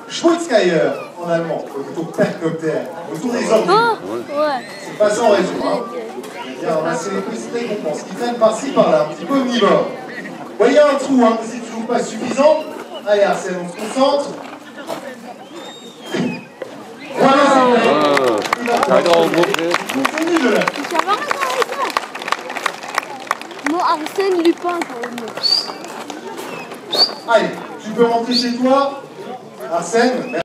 Schmutzkeier en allemand, plutôt percoptère, autour des ordures. C'est pas sans raison. Hein. Bien, on a ces récompenses qui traînent par-ci par-là, un petit peu omnivore. Voyez un trou, hein, c'est toujours pas suffisant. Allez Arsène, on se concentre. Voilà, continue de là. Moi, Arsène Lupin, quand même. Allez, tu peux rentrer chez toi. Arsène.